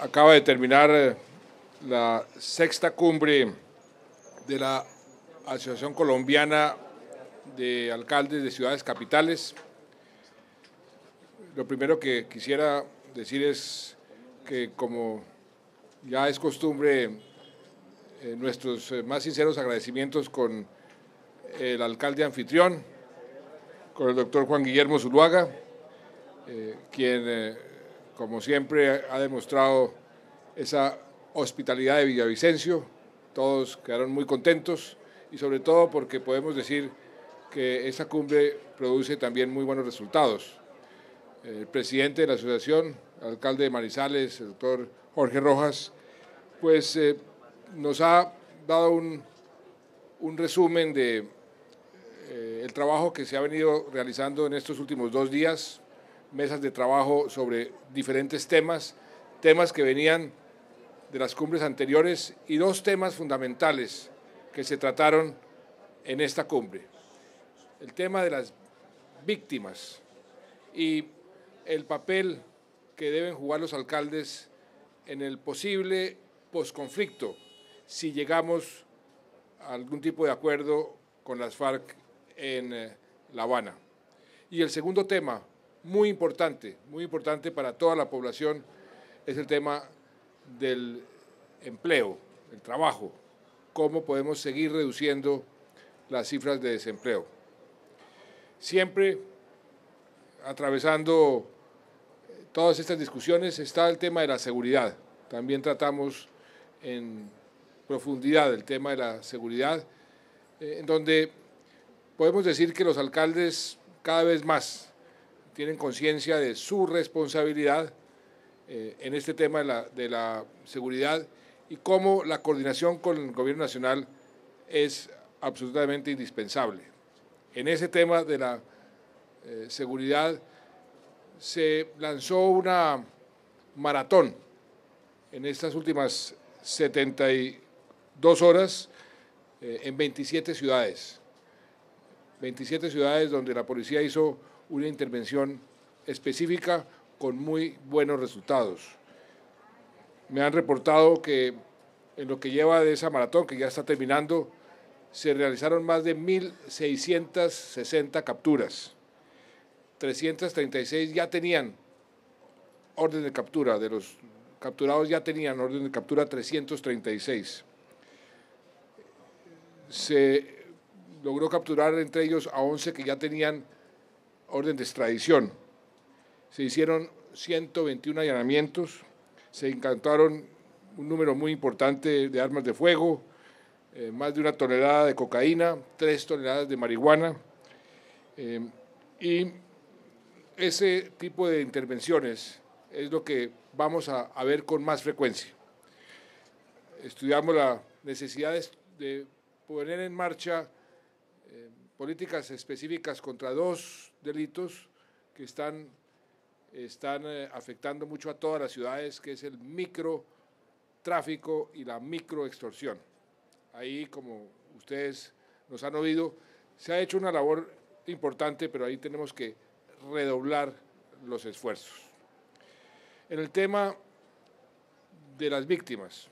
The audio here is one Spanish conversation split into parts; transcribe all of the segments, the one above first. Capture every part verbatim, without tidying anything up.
acaba de terminar la sexta cumbre de la Asociación Colombiana de Alcaldes de Ciudades Capitales. Lo primero que quisiera decir es que, como ya es costumbre, eh, nuestros más sinceros agradecimientos con el alcalde anfitrión, con el doctor Juan Guillermo Zuluaga, eh, quien, eh, como siempre, ha demostrado esa hospitalidad de Villavicencio. Todos quedaron muy contentos y sobre todo porque podemos decir que esta cumbre produce también muy buenos resultados. El presidente de la asociación, el alcalde de Manizales, el doctor Jorge Rojas, pues eh, nos ha dado un, un resumen de eh, el trabajo que se ha venido realizando en estos últimos dos días, mesas de trabajo sobre diferentes temas, temas que venían de las cumbres anteriores y dos temas fundamentales que se trataron en esta cumbre. El tema de las víctimas y el papel que deben jugar los alcaldes en el posible posconflicto si llegamos a algún tipo de acuerdo con las FARC en eh, La Habana. Y el segundo tema, muy importante, muy importante para toda la población, es el tema del empleo, el trabajo, cómo podemos seguir reduciendo las cifras de desempleo. Siempre atravesando todas estas discusiones está el tema de la seguridad. También tratamos en profundidad el tema de la seguridad, eh, en donde podemos decir que los alcaldes cada vez más tienen conciencia de su responsabilidad eh, en este tema de la, de la seguridad y cómo la coordinación con el gobierno nacional es absolutamente indispensable. En ese tema de la eh, seguridad se lanzó una maratón en estas últimas setenta y dos horas eh, en veintisiete ciudades. veintisiete ciudades donde la policía hizo una intervención específica con muy buenos resultados. Me han reportado que en lo que lleva de esa maratón, que ya está terminando, se realizaron más de mil seiscientas sesenta capturas. trescientas treinta y seis ya tenían orden de captura, de los capturados ya tenían orden de captura trescientos treinta y seis. Se logró capturar entre ellos a once que ya tenían orden de extradición. Se hicieron ciento veintiún allanamientos, se incautaron un número muy importante de armas de fuego, eh, más de una tonelada de cocaína, tres toneladas de marihuana, eh, y ese tipo de intervenciones es lo que vamos a, a ver con más frecuencia. Estudiamos la necesidad de, de poner en marcha eh, políticas específicas contra dos delitos que están, están eh, afectando mucho a todas las ciudades, que es el microtráfico y la microextorsión. Ahí, como ustedes nos han oído, se ha hecho una labor importante, pero ahí tenemos que redoblar los esfuerzos. En el tema de las víctimas,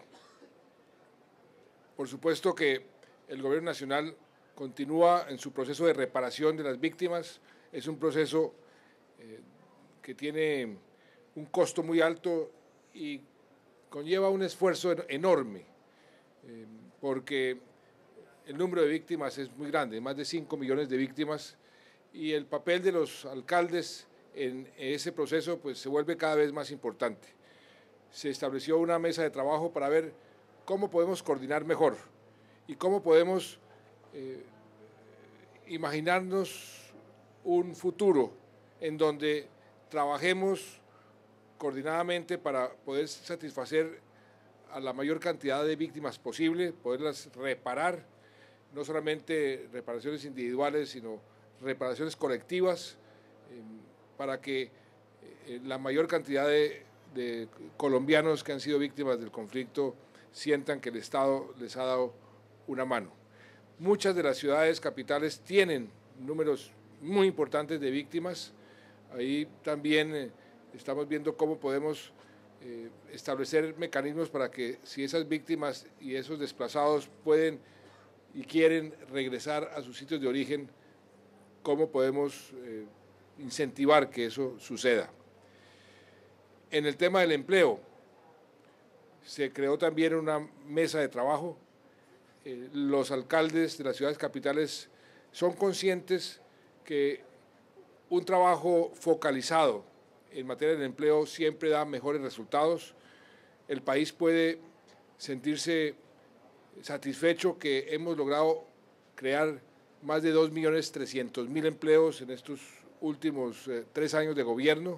por supuesto que el gobierno nacional continúa en su proceso de reparación de las víctimas. Es un proceso eh, que tiene un costo muy alto y conlleva un esfuerzo enorme, eh, porque el número de víctimas es muy grande, más de cinco millones de víctimas, y el papel de los alcaldes en ese proceso pues, se vuelve cada vez más importante. Se estableció una mesa de trabajo para ver cómo podemos coordinar mejor y cómo podemos eh, imaginarnos un futuro en donde trabajemos coordinadamente para poder satisfacer a la mayor cantidad de víctimas posible, poderlas reparar, no solamente reparaciones individuales, sino reparaciones colectivas, eh, para que eh, la mayor cantidad de, de colombianos que han sido víctimas del conflicto sientan que el Estado les ha dado una mano. Muchas de las ciudades capitales tienen números muy importantes de víctimas. Ahí también eh, estamos viendo cómo podemos eh, establecer mecanismos para que si esas víctimas y esos desplazados pueden y quieren regresar a sus sitios de origen, cómo podemos eh, incentivar que eso suceda. En el tema del empleo, se creó también una mesa de trabajo. Eh, los alcaldes de las ciudades capitales son conscientes que un trabajo focalizado en materia de empleo siempre da mejores resultados. El país puede sentirse satisfecho que hemos logrado crear más de dos millones trescientos mil empleos en estos últimos eh, tres años de gobierno.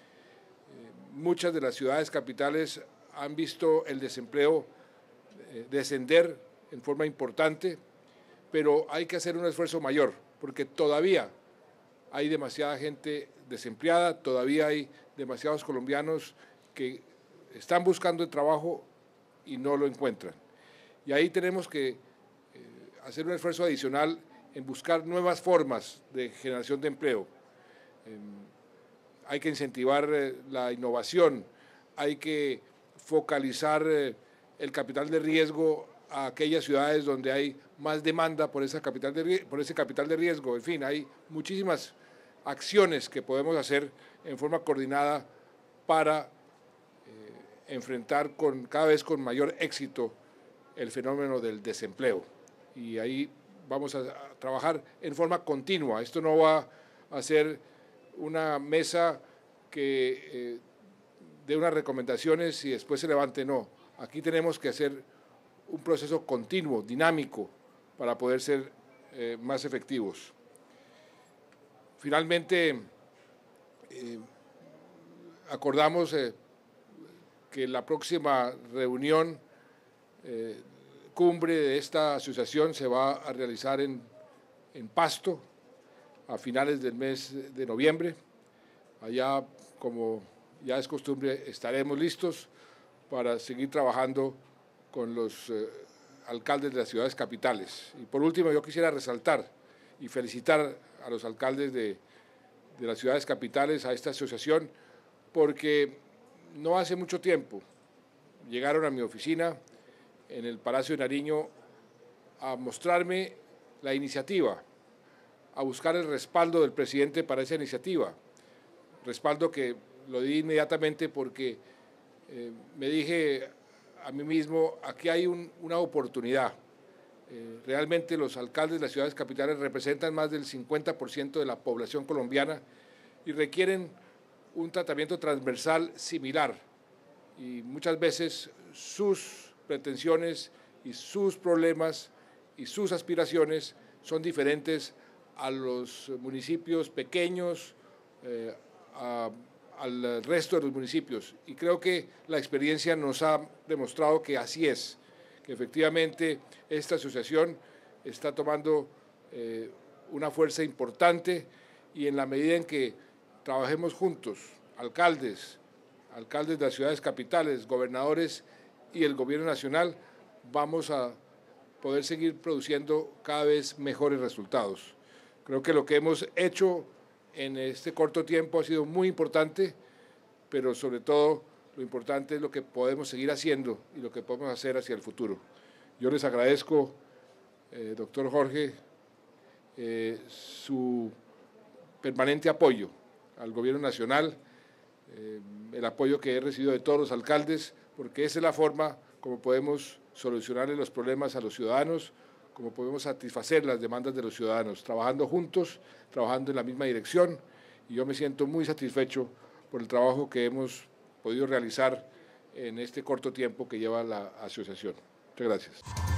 Eh, muchas de las ciudades capitales han visto el desempleo eh, descender en forma importante, pero hay que hacer un esfuerzo mayor, porque todavía hay demasiada gente desempleada, todavía hay demasiados colombianos que están buscando el trabajo y no lo encuentran. Y ahí tenemos que eh, hacer un esfuerzo adicional en buscar nuevas formas de generación de empleo. Eh, hay que incentivar eh, la innovación, hay que focalizar eh, el capital de riesgo a aquellas ciudades donde hay más demanda por, esa capital de, por ese capital de riesgo. En fin, hay muchísimas acciones que podemos hacer en forma coordinada para eh, enfrentar con, cada vez con mayor éxito el fenómeno del desempleo. Y ahí vamos a, a trabajar en forma continua. Esto no va a ser una mesa que eh, dé unas recomendaciones y después se levante, no. Aquí tenemos que hacer un proceso continuo, dinámico, para poder ser eh, más efectivos. Finalmente, eh, acordamos eh, que la próxima reunión eh, cumbre de esta asociación se va a realizar en, en Pasto a finales del mes de noviembre. Allá, como ya es costumbre, estaremos listos para seguir trabajando con los eh, alcaldes de las ciudades capitales. Y por último, yo quisiera resaltar y felicitar a los alcaldes de, de las ciudades capitales, a esta asociación, porque no hace mucho tiempo llegaron a mi oficina en el Palacio de Nariño a mostrarme la iniciativa, a buscar el respaldo del presidente para esa iniciativa, respaldo que lo di inmediatamente porque eh, me dije a mí mismo, aquí hay un, una oportunidad. Eh, realmente los alcaldes de las ciudades capitales representan más del cincuenta por ciento de la población colombiana y requieren un tratamiento transversal similar. Y muchas veces sus pretensiones y sus problemas y sus aspiraciones son diferentes a los municipios pequeños, eh, a, al resto de los municipios. Y creo que la experiencia nos ha demostrado que así es, que efectivamente esta asociación está tomando eh, una fuerza importante y en la medida en que trabajemos juntos, alcaldes, alcaldes de las ciudades capitales, gobernadores y el gobierno nacional, vamos a poder seguir produciendo cada vez mejores resultados. Creo que lo que hemos hecho en este corto tiempo ha sido muy importante, pero sobre todo lo importante es lo que podemos seguir haciendo y lo que podemos hacer hacia el futuro. Yo les agradezco, eh, doctor Jorge, eh, su permanente apoyo al gobierno nacional, eh, el apoyo que he recibido de todos los alcaldes, porque esa es la forma como podemos solucionarle los problemas a los ciudadanos, como podemos satisfacer las demandas de los ciudadanos, trabajando juntos, trabajando en la misma dirección, y yo me siento muy satisfecho por el trabajo que hemos podido realizar en este corto tiempo que lleva la asociación. Muchas gracias.